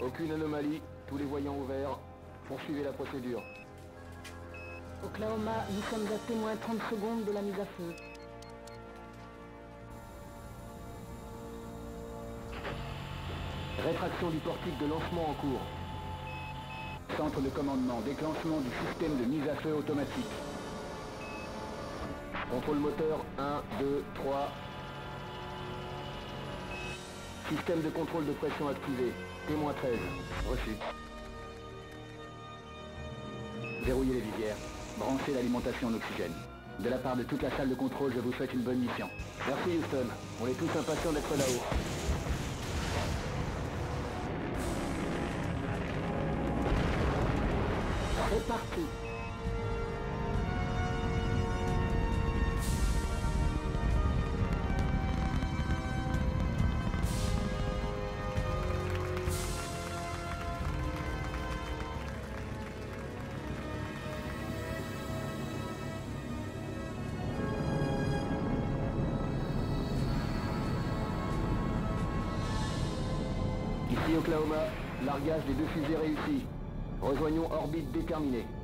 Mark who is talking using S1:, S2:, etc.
S1: Aucune anomalie, tous les voyants ouverts. Poursuivez la procédure.
S2: Oklahoma, nous sommes à témoin 30 secondes de la mise à feu.
S1: Rétraction du portique de lancement en cours.
S3: Centre de commandement, déclenchement du système de mise à feu automatique.
S1: Contrôle moteur 1, 2, 3. Système de contrôle de pression activé. Témoin 13. Reçu.
S3: Verrouillez les visières. Branchez l'alimentation en oxygène. De la part de toute la salle de contrôle, je vous souhaite une bonne mission.
S1: Merci Houston. On est tous impatients d'être là-haut.
S2: C'est parti.
S1: Ici Oklahoma, largage des deux fusées réussi. Rejoignons orbite déterminée.